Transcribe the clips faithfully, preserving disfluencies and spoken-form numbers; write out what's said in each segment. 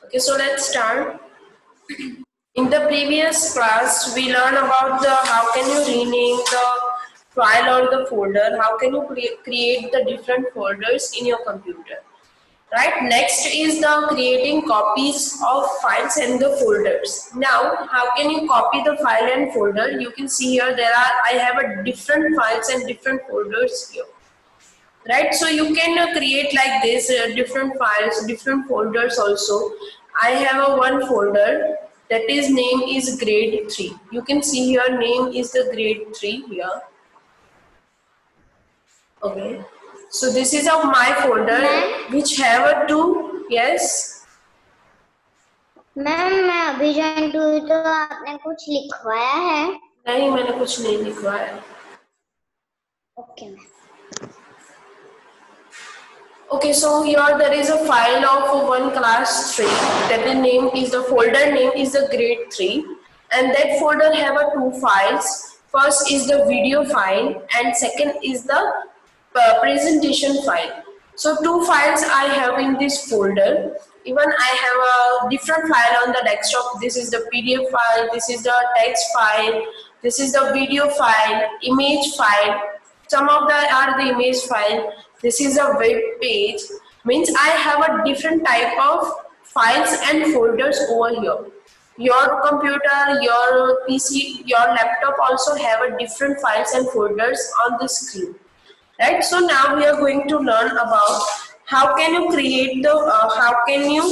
Okay, so let's start. In the previous class, we learned about the how can you rename the file or the folder, how can you cre create the different folders in your computer. Right, next is the creating copies of files and the folders. Now, how can you copy the file and folder? You can see here there are, I have a different files and different folders here. Right, so you can uh, create like this, uh, different files, different folders also. I have a one folder that is name is grade three. You can see here name is the grade three here. Okay, so this is of my folder which have a two. Yes ma'am मैं अभी join हुई तो आपने कुछ लिखवाया है? नहीं, मैंने कुछ नहीं लिखवाया. Okay ma'am. Okay, so here there is a file of one class three. That the name is the folder name is the grade three, and that folder have a two files. First is the video file, and second is the uh, presentation file. So two files I have in this folder. Even I have a different file on the desktop. This is the P D F file. This is the text file. This is the video file, image file. Some of the are the image file. This is a web page. Means I have a different type of files and folders over here. Your computer, your P C, your laptop also have a different files and folders on the screen. Right. So now we are going to learn about how can you create the uh, how can you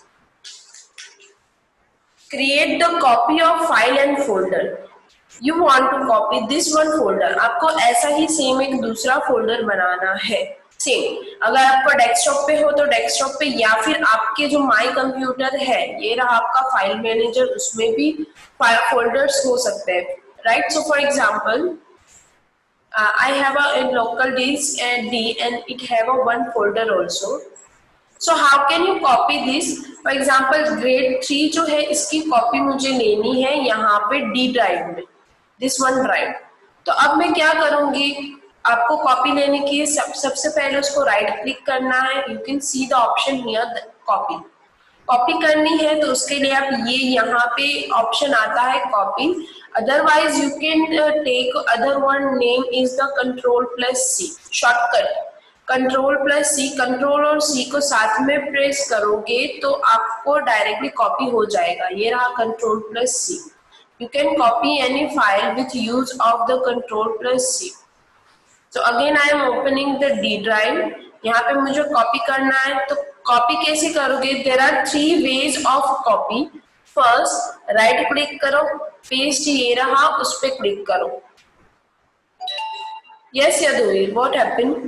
create the copy of file and folder. You want to copy this one folder. आपको ऐसा ही same एक दूसरा folder बनाना है. Same अगर आपका desktop पे हो तो डेस्कटॉप पे, या फिर आपके जो माई कंप्यूटर है ये रहा आपका फाइल मैनेजर, उसमें भी फाइल फोल्डर्स हो सकते हैं. Right, so for example I have a, a local disk and D and it have a one folder also. So how can you copy this? For example, grade three जो है इसकी copy मुझे लेनी है यहाँ पे D ड्राइव में, this one drive. तो अब मैं क्या करूँगी, आपको कॉपी लेने की सब सबसे पहले उसको राइट क्लिक करना है. You can see the option here copy. Copy करनी है तो उसके लिए आप ये यहाँ पे ऑप्शन आता है copy. Otherwise you can take other one name is the control plus C shortcut. Control plus C, control और सी को साथ में प्रेस करोगे तो आपको डायरेक्टली कॉपी हो जाएगा. ये रहा control plus C. You can copy any file with use of the control plus C. So again I am opening the D drive. यहाँ पे मुझे कॉपी करना है तो कॉपी कैसे करोगे? There are three ways of copy. First right click करो, paste ये रहा, उस पे क्लिक करो. Yes Yadveer, what happened?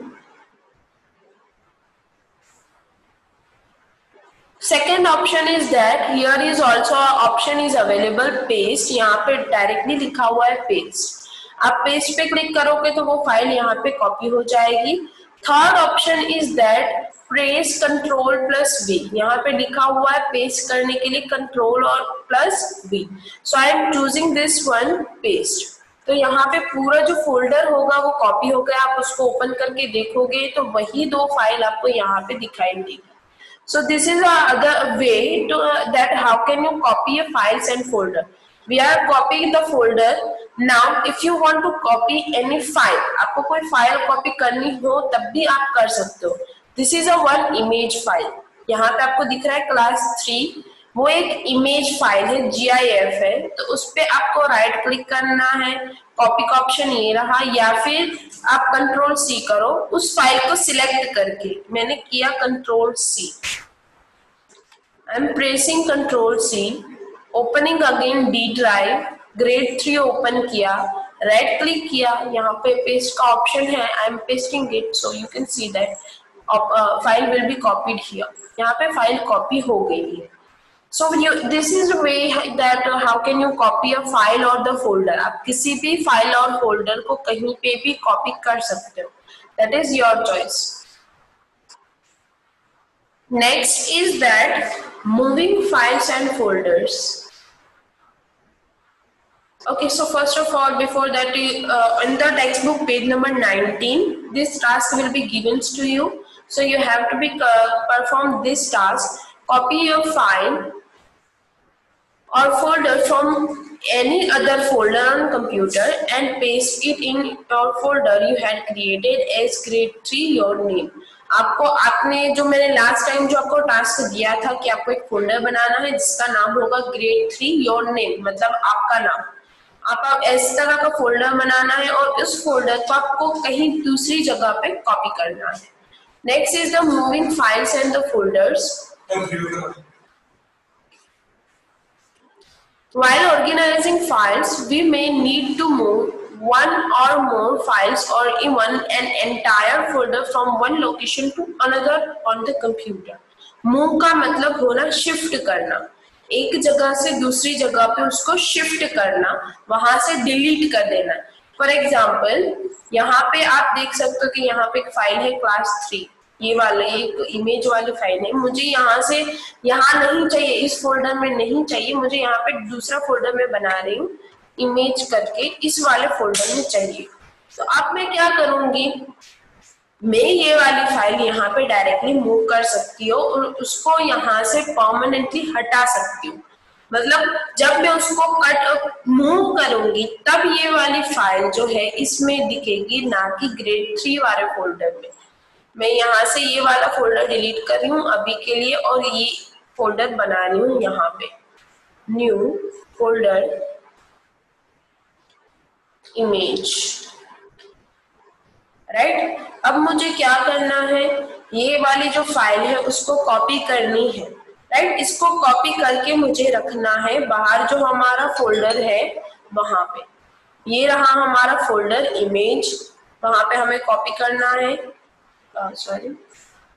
Second option is that here is also option is available paste. यहाँ पे डायरेक्टली लिखा हुआ है paste. आप पेस्ट पे क्लिक करोगे तो वो फाइल यहाँ पे कॉपी हो जाएगी. Third option is that press control plus V. यहाँ पे लिखा हुआ है पेस्ट करने के लिए कंट्रोल और plus V. So I am choosing this one paste. तो यहाँ पे पूरा जो फोल्डर होगा वो कॉपी हो गया. आप उसको ओपन करके देखोगे तो वही दो फाइल आपको यहाँ पे दिखाई देगी. So this is a other way to uh, that how can you copy a files and folder. We are copying the folder. Now if you want to copy any file, आपको कोई file copy करनी हो तब भी आप कर सकते हो. This is a one image file. यहाँ पे आपको दिख रहा है क्लास थ्री, वो एक इमेज फाइल है, जी आई एफ है. तो उस पे आपको राइट क्लिक करना है, कॉपी का ऑप्शन ये रहा, या फिर आप कंट्रोल सी करो उस फाइल को सिलेक्ट करके. मैंने किया control C. I am pressing control C, opening again D drive, grade three open किया, राइट क्लिक किया, यहाँ पे पेस्ट का ऑप्शन है. I am pasting it so you can see that file will be copied here. यहाँ पे file copy हो गई है. So you, this is the way that uh, how can you copy a file or the folder. आप किसी भी file और folder को कहीं पे भी कॉपी कर सकते हो. That is your choice. Next is that moving files and folders. Okay, so first of all, before that, uh, in the textbook page number nineteen, this task will be given to you. So you have to be uh, perform this task. copy your file or folder from any other folder on computer and paste it in your folder you had created as grade three your name. आपको आपने जो मैंने last time जो आपको task दिया था कि आपको एक फोल्डर बनाना है जिसका नाम होगा ग्रेड थ्री योर नेम, मतलब आपका नाम। आप, आप इस तरह का फोल्डर बनाना है और उस फोल्डर को आपको कहीं दूसरी जगह पे कॉपी करना है। Next is the moving files and the folders. While organizing files, we may need to move one or more files or even an entire folder from one location to another on the computer. Move का मतलब होना shift करना, एक जगह से दूसरी जगह पे उसको शिफ्ट करना, वहां से डिलीट कर देना। फॉर एग्जाम्पल यहाँ पे आप देख सकते हो कि यहाँ पे एक फाइल है क्लास थ्री, ये वाले एक इमेज वाली फाइल है। मुझे यहाँ से यहाँ नहीं चाहिए, इस फोल्डर में नहीं चाहिए, मुझे यहाँ पे दूसरा फोल्डर में बना रही हूँ इमेज करके, इस वाले फोल्डर में चाहिए। तो अब मैं क्या करूंगी, मैं ये वाली फाइल यहाँ पे डायरेक्टली मूव कर सकती हूँ और उसको यहाँ से परमानेंटली हटा सकती हूँ। मतलब जब मैं उसको कट मूव करूंगी तब ये वाली फाइल जो है इसमें दिखेगी, ना कि ग्रेड थ्री वाले फोल्डर में। मैं यहाँ से ये वाला फोल्डर डिलीट कर रही हूँ अभी के लिए और ये फोल्डर बना रही हूँ यहाँ पे, न्यू फोल्डर इमेज, राइट। अब मुझे क्या करना है, ये वाली जो फाइल है उसको कॉपी करनी है, राइट। इसको कॉपी करके मुझे रखना है बाहर जो हमारा फोल्डर है वहां पे। ये रहा हमारा फोल्डर इमेज, वहां पे हमें कॉपी करना है। सॉरी uh,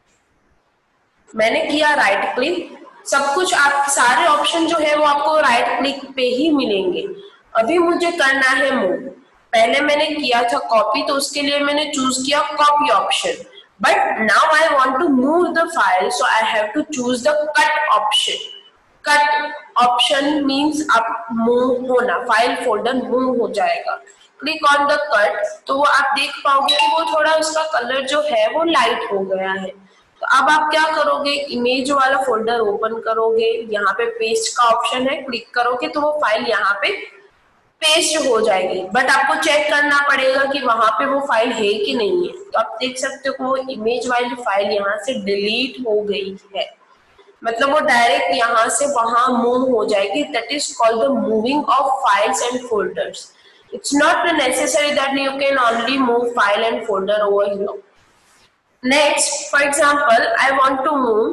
मैंने किया राइट क्लिक, सब कुछ आप सारे ऑप्शन जो है वो आपको राइट क्लिक पे ही मिलेंगे। अभी मुझे करना है मूव। पहले मैंने किया था कॉपी, तो उसके लिए मैंने चूज किया copy option, but now I want to move the file, so I have to choose the cut option. Cut option means आप मूव होना, फाइल फोल्डर मूव हो जाएगा। क्लिक ऑन द कट, तो वो आप देख पाओगे कि वो थोड़ा उसका कलर जो है वो लाइट हो गया है। तो अब आप क्या करोगे, इमेज वाला फोल्डर ओपन करोगे, यहाँ पे पेस्ट का ऑप्शन है, क्लिक करोगे तो वो फाइल यहाँ पे पेस्ट हो जाएगी। बट आपको चेक करना पड़ेगा कि वहां पे वो फाइल है कि नहीं है। तो आप देख सकते हो कि वो इमेज वाली फाइल यहाँ से डिलीट हो गई है, मतलब वो डायरेक्ट यहाँ से वहां मूव हो जाएगी। That is called the moving of files and folders. It's not necessary that you can only move file and folder over here. Next, for example, I want to move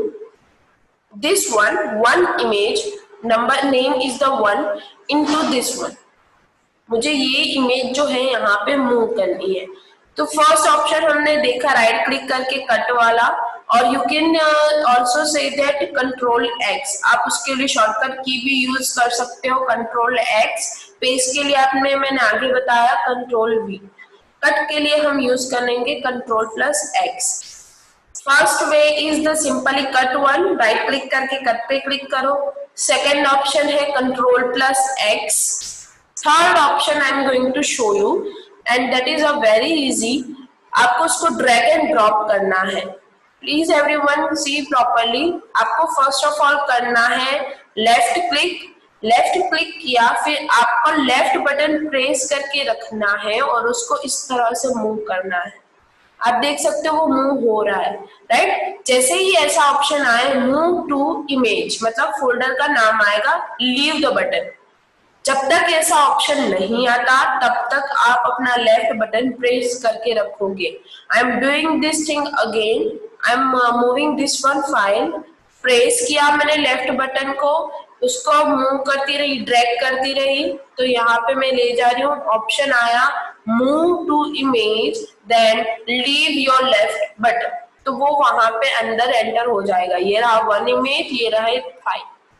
this one, one image, number name is the one, into this one. मुझे ये image जो है यहाँ पे move करनी है। तो first option हमने देखा राइट क्लिक करके कट वाला, और you can also say that control X, आप उसके लिए शॉर्टकट की भी यूज कर सकते हो, कंट्रोल एक्स। पेस्ट के लिए आपने मैंने आगे बताया कंट्रोल वी। कट के लिए हम यूज करेंगे control plus X. First way is the simply cut one, right click करके कट पे क्लिक करो। सेकेंड ऑप्शन है control plus X. Third option I am going to show you and that is a very easy, आपको उसको drag and drop करना है। Please everyone see properly. आपको first of all करना है लेफ्ट क्लिक, लेफ्ट क्लिक किया, फिर आपको लेफ्ट बटन प्रेस करके रखना है और उसको इस तरह से मूव करना है। आप देख सकते हो वो मूव हो रहा है, राइट। जैसे ही ऐसा ऑप्शन आए मूव टू इमेज, मतलब फोल्डर का नाम आएगा, लीव द बटन। जब तक ऐसा ऑप्शन नहीं आता तब तक आप अपना लेफ्ट बटन प्रेस करके रखोगे। I am doing this thing again, I am moving this one file, press किया मैंने लेफ्ट बटन को, उसको मूव करती रही, ड्रैग करती रही, तो यहाँ पे मैं ले जा रही हूँ, ऑप्शन आया move to image, then leave your left button, तो वो वहां पे अंदर एंटर हो जाएगा। ये रहा वन इमेज, ये रहा file.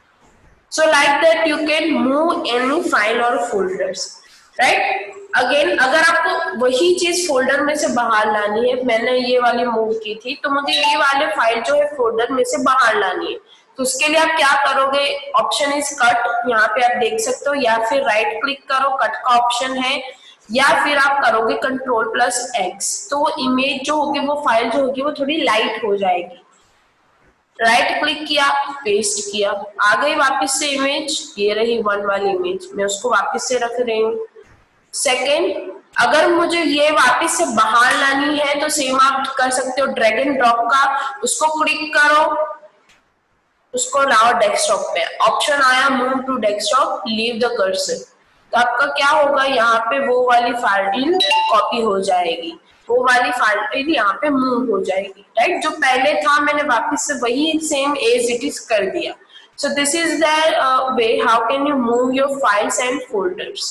So like that you can move any file or folders, right? Again, अगर आपको वही चीज फोल्डर में से बाहर लानी है, मैंने ये वाली मूव की थी, तो मुझे ये वाले फाइल जो है फोल्डर में से बाहर लानी है, तो उसके लिए आप क्या करोगे, ऑप्शन इज कट, यहाँ पे आप देख सकते हो, या फिर राइट क्लिक करो, कट का ऑप्शन है, या फिर आप करोगे कंट्रोल प्लस एक्स, तो वो इमेज जो होगी, वो फाइल जो होगी वो थोड़ी लाइट हो जाएगी। राइट क्लिक किया, पेस्ट किया, आ गई वापस से इमेज, ये रही वन वाली इमेज, मैं उसको वापस से रख रही हूँ। सेकेंड, अगर मुझे ये वापस से बाहर लानी है तो सेम आप कर सकते हो ड्रैग एंड ड्रॉप का, उसको क्लिक करो, उसको लाओ डेस्कटॉप पे, ऑप्शन आया move to desktop, leave the cursor, तो आपका क्या होगा, यहाँ पे वो वाली फाइल कॉपी हो जाएगी, वो वाली फाइल यहाँ पे मूव हो जाएगी, राइट। जो पहले था मैंने वापस से वही सेम एज इट इज कर दिया। So this is the way how can you move your files and folders.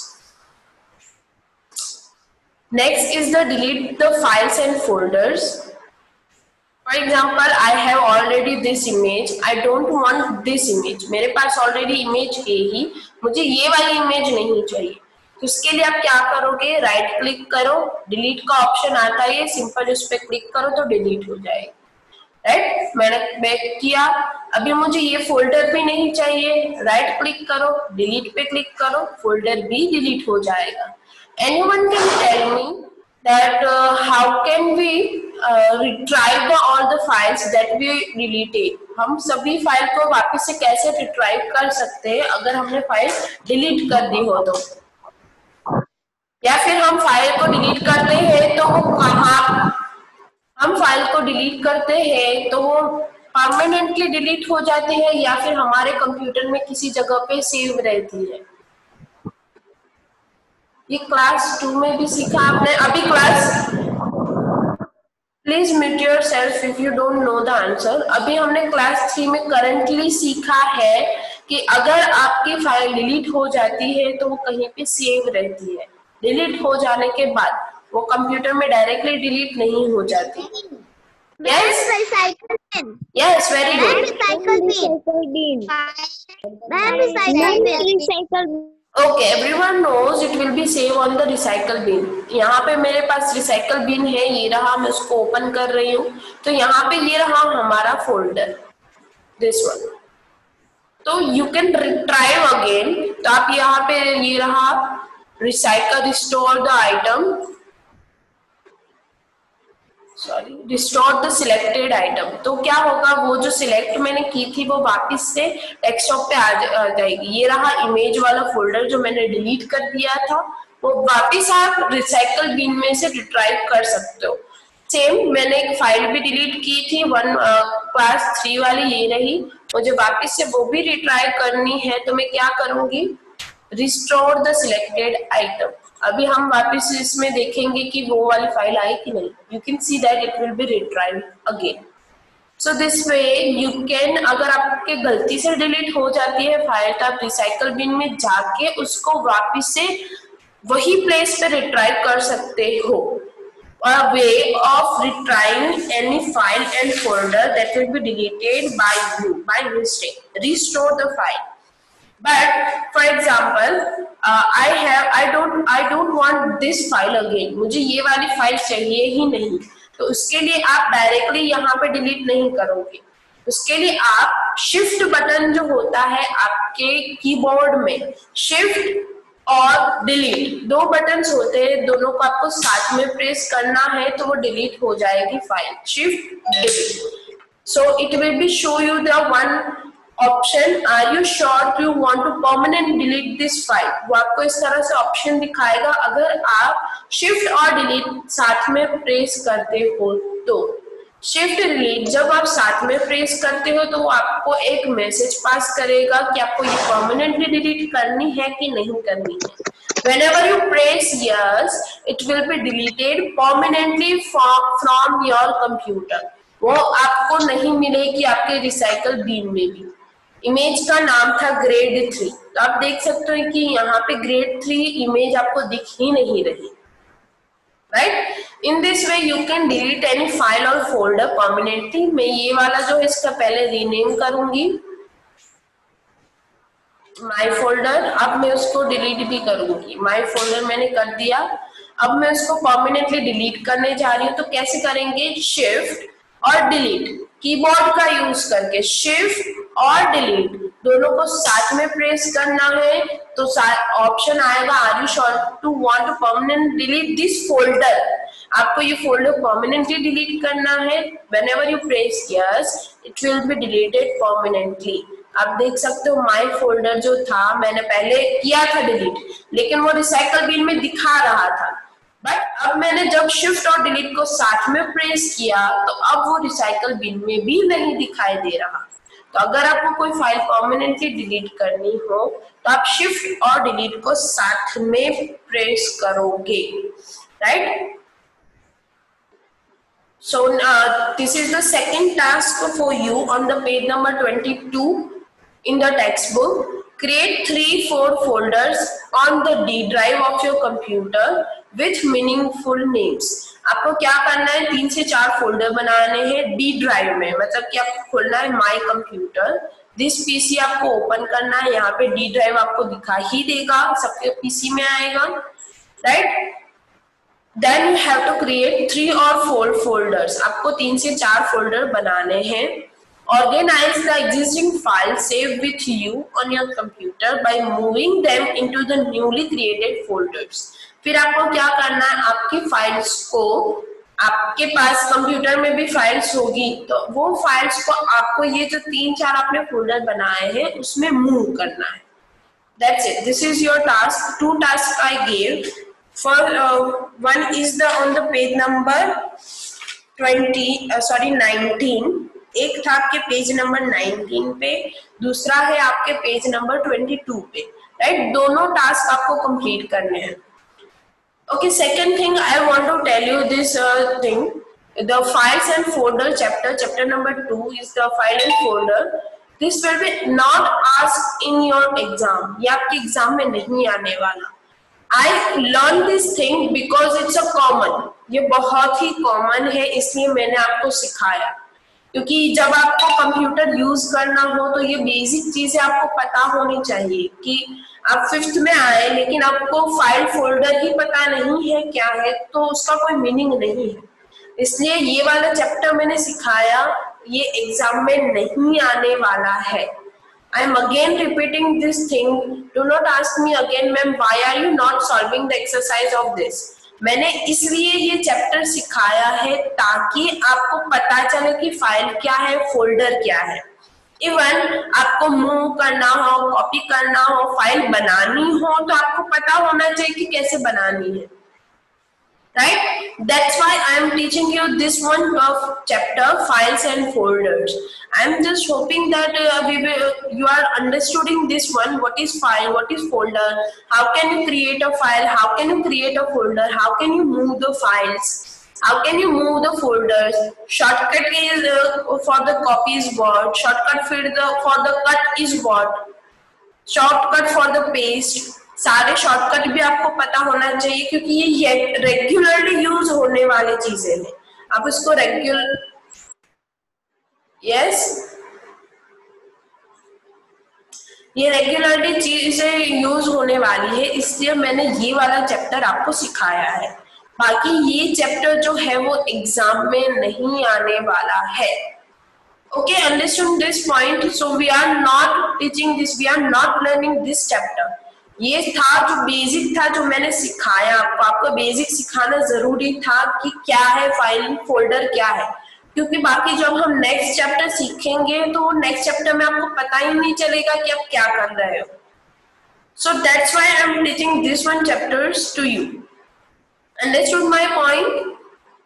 Next is the delete the files and folders. For example, I have already this image. I don't want this image. मेरे पास already image है ही, मुझे ये वाली image नहीं चाहिए। तो इसके लिए आप क्या करोगे, राइट क्लिक करो, डिलीट का ऑप्शन आता है, सिंपल उस पर क्लिक करो तो डिलीट हो जाएगी, राइट। मैंने बैक किया, अभी मुझे ये फोल्डर भी नहीं चाहिए, राइट क्लिक करो, डिलीट पे क्लिक करो, फोल्डर भी डिलीट हो जाएगा। Anyone can tell me that uh, how can we uh, retrieve the all the files that we deleted? हम सभी फाइल को वापस से कैसे रिट्राइव कर सकते हैं अगर हमने फाइल डिलीट कर दी हो तो, या फिर हम फाइल को डिलीट करते हैं तो वो कहाँ, हम फाइल को डिलीट करते हैं तो वो परमानेंटली डिलीट हो जाती है या फिर हमारे कंप्यूटर में किसी जगह पे सेव रहती है। ये क्लास टू में भी सीखा आपने, अभी class, please mute yourself if you don't know the answer. अभी हमने क्लास थ्री में करंटली सीखा है कि अगर आपकी फाइल डिलीट हो जाती है तो वो कहीं पे सेव रहती है, डिलीट हो जाने के बाद वो कंप्यूटर में डायरेक्टली डिलीट नहीं हो जाती। Yes yes, very good. Okay, everyone knows it will be save on the recycle bin. यहाँ पे मेरे पास recycle bin है, ये रहा, मैं उसको ओपन कर रही हूँ, तो यहाँ पे ये रहा हमारा फोल्डर, this one. तो you can retrieve again, तो आप यहाँ पे ये रहा recycle, restore the item, sorry restore the selected item. तो क्या होगा, वो जो सिलेक्ट मैंने की थी वो वापस से डेस्कटॉप पे आ जाएगी। ये रहा इमेज वाला फोल्डर जो मैंने डिलीट कर दिया था, वो वापस आप रिसाइकल बिन में से रिट्राइव कर सकते हो। सेम मैंने एक फाइल भी डिलीट की थी, वन क्लास थ्री वाली, ये रही, मुझे वापस से वो भी रिट्राइव करनी है, तो मैं क्या करूंगी, रिस्टोर द सिलेक्टेड आइटम। अभी हम वापस इसमें देखेंगे कि वो वाली फाइल आई कि नहीं। You can see that it will be retrieve again. So this way you can, अगर आपके गलती से डिलीट हो जाती है फाइल तो आप रिसाइकल बिन में जाके उसको वापस से वही प्लेस पे रिट्राइव कर सकते हो। A way of retrieving any file and folder that will be deleted by you by mistake. Restore the file. But for example, uh, I have I don't I don't want this file again. मुझे ये वाली file चाहिए ही नहीं, तो उसके लिए आप directly यहाँ पे डिलीट नहीं करोगे। उसके लिए आप शिफ्ट बटन जो होता है आपके कीबोर्ड में, शिफ्ट और डिलीट दो बटन्स होते हैं, दोनों को आपको साथ में प्रेस करना है तो वो डिलीट हो जाएगी file. Shift delete, so it will be show you the one option, are you sure you want to permanent delete this file. वो आपको इस तरह से ऑप्शन दिखाएगा अगर आप शिफ्ट और डिलीट साथ में प्रेस करते हो तो। शिफ्ट डिलीट जब आप साथ में प्रेस करते हो तो वो आपको एक मैसेज पास करेगा कि आपको ये परमानेंटली डिलीट करनी है कि नहीं करनी है। Whenever you press yes, it will be deleted permanently from, from your computer. वो आपको नहीं मिलेगी आपके रिसाइकल बिन में भी। इमेज का नाम था ग्रेड थ्री, तो आप देख सकते हो कि यहाँ पे ग्रेड थ्री इमेज आपको दिख ही नहीं रही, right. In this way you can delete any file और फोल्डर परमानेंटली। मैं ये वाला जो है इसका पहले रीनेम करूंगी माई फोल्डर, अब मैं उसको डिलीट भी करूंगी। माई फोल्डर मैंने कर दिया, अब मैं उसको परमानेंटली डिलीट करने जा रही हूँ। तो कैसे करेंगे, शिफ्ट और डिलीट, कीबोर्ड का यूज करके शिफ्ट और डिलीट दोनों को साथ में प्रेस करना है तो ऑप्शन आएगा are you sure to want to permanent delete this folder. आपको ये फोल्डर परमानेंटली डिलीट करना है। Whenever you press yes it will be deleted permanently. आप देख सकते हो माई फोल्डर जो था मैंने पहले किया था डिलीट, लेकिन वो रिसाइकल बिन में दिखा रहा था, बट अब मैंने जब शिफ्ट और डिलीट को साथ में प्रेस किया तो अब वो रिसाइकल बिन में भी नहीं दिखाई दे रहा। तो अगर आपको कोई फाइल परमानेंटली डिलीट करनी हो तो आप शिफ्ट और डिलीट को साथ में प्रेस करोगे, right? So uh, this is the second task for you on the page number twenty-two in the textbook. Create three, four folders on the D drive of your computer with meaningful names. आपको क्या करना है, तीन से चार folder बनाने हैं D drive में, मतलब कि आपको खोलना है माई कंप्यूटर, दिस पीसी आपको ओपन करना है, यहाँ पे डी ड्राइव आपको दिखा ही देगा, सबके पीसी में आएगा, right? Then you have to create three or four folders. आपको तीन से चार फोल्डर बनाने हैं. Organize the existing files saved with you on your computer by moving them into the newly created folders. फिर आपको क्या करना है, आपकी फाइल्स को, आपके पास कंप्यूटर में भी फाइल्स होगी तो वो फाइल्स को आपको ये जो तीन चार आपने फोल्डर बनाए हैं उसमें मूव करना है. That's it. This is your task. Two tasks I gave. For uh, one is the on the page number twenty, uh, sorry nineteen. एक था आपके पेज नंबर nineteen पे, दूसरा है आपके पेज नंबर twenty-two पे, राइट? दोनों टास्क आपको कंप्लीट करने हैं. Okay, second thing I want to tell you this uh, thing, the files and folder chapter, chapter number two is the file and folder. This will be not asked in your exam. ये आपके exam में नहीं आने वाला. I learned this thing because it's a common. ये बहुत ही common है इसलिए मैंने आपको सिखाया, क्योंकि जब आपको कंप्यूटर यूज करना हो तो ये बेसिक चीजें आपको पता होनी चाहिए कि आप फिफ्थ में आए लेकिन आपको फाइल फोल्डर ही पता नहीं है क्या है तो उसका कोई मीनिंग नहीं है. इसलिए ये वाला चैप्टर मैंने सिखाया, ये एग्जाम में नहीं आने वाला है. I am again repeating this thing. Do not ask me again, ma'am, why are you not solving the exercise of this? मैंने इसलिए ये चैप्टर सिखाया है ताकि आपको पता चले कि फाइल क्या है, फोल्डर क्या है. इवन आपको मूव करना हो, कॉपी करना हो, फाइल बनानी हो तो आपको पता होना चाहिए कि कैसे बनानी है, right? That's why I am teaching you this one of chapter, files and folders. I am just hoping that uh, we will, you are understanding this one, what is file, what is folder, how can you create a file, how can you create a folder, how can you move the files, how can you move the folders. Shortcut is uh, for the copy is what, shortcut for the for the cut is what, shortcut for the paste. सारे shortcut भी आपको पता होना चाहिए क्योंकि ये regularly use होने वाली चीजें हैं. आप इसको रेगुलर, यस, ये रेगुलरली चीजें यूज होने वाली है इसलिए मैंने ये वाला चैप्टर आपको सिखाया है. बाकी ये चैप्टर जो है वो एग्जाम में नहीं आने वाला है. Okay, understand this point. So we are not teaching this, we are not learning this chapter. ये था जो बेसिक था जो मैंने सिखाया आपको. आपको बेसिक सिखाना जरूरी था कि क्या है फाइल फोल्डर क्या है, क्योंकि बाकी जब हम नेक्स्ट चैप्टर सीखेंगे तो नेक्स्ट चैप्टर में आपको पता ही नहीं चलेगा कि आप क्या कर रहे हो. So that's why I am teaching this one chapters to you. Understood my point?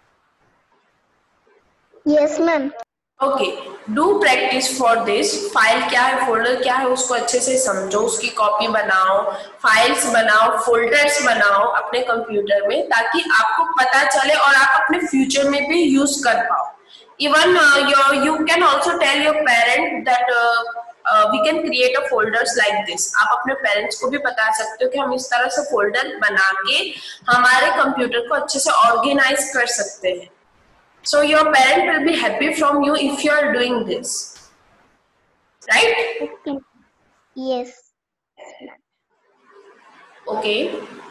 Yes ma'am. Okay, do practice for this. File क्या है, फोल्डर क्या है, उसको अच्छे से समझो, उसकी कॉपी बनाओ, फाइल्स बनाओ, फोल्डर्स बनाओ अपने कंप्यूटर में ताकि आपको पता चले और आप अपने फ्यूचर में भी यूज कर पाओ. Even you can also tell your parent that we can create a folders like this. आप अपने पेरेंट्स को भी बता सकते हो कि हम इस तरह से फोल्डर बना के हमारे कंप्यूटर को अच्छे से ऑर्गेनाइज कर सकते हैं. So your parent will be happy from you if you are doing this, right? Okay. Yes. Okay.